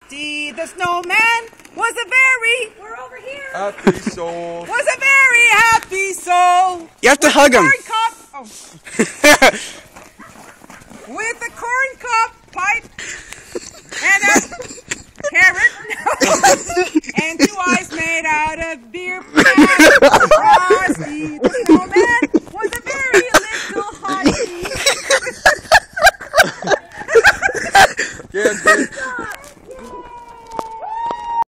Frosty the Snowman was a very happy soul. Was a very happy soul. You have to hug him. With a corn cob pipe and a carrot nose and 2 eyes made out of beer. Frosty